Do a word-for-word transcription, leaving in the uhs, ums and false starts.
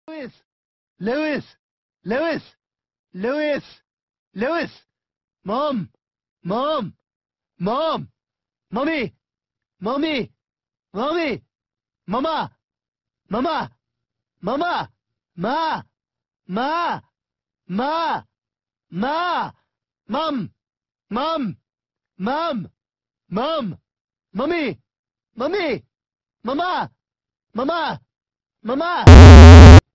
Lewis, Lewis, Lewis, Lewis, Lewis, Mom, Mom, Mom, Mommy, Mommy, Mommy, Mama, Mama, Mama, Ma, Ma, Ma, Ma, Mom, Mom, Mom, Mom, Mommy, Mommy, Mama, Mama, Mama.